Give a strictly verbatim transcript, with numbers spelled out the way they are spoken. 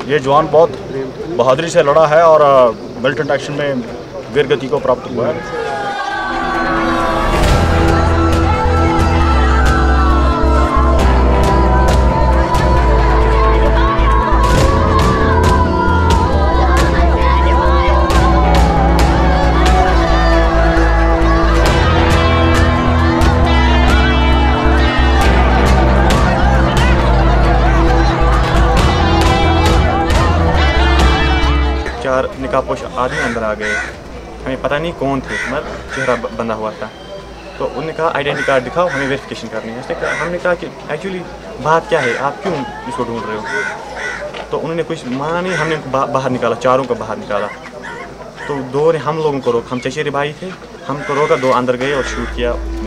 ये जवान बहुत बहादुरी से लड़ा है और मिलिटेंट एक्शन में वीरगति को प्राप्त हुआ है। चार निकाहपोश आदमी अंदर आ गए, हमें पता नहीं कौन थे, मतलब चेहरा बंधा हुआ था। तो उन्होंने कहा आइडेंटिटी कार्ड दिखाओ, हमें वेरिफिकेशन करनी है। उसने कहा, हमने कहा कि एक्चुअली बात क्या है, आप क्यों इसको ढूंढ रहे हो? तो उन्होंने कुछ माना नहीं, हमने बा, बाहर निकाला, चारों को बाहर निकाला। तो दो ने हम लोगों को रोक, हम चचेरे भाई थे, हमको रोका, दो अंदर गए और शूट किया।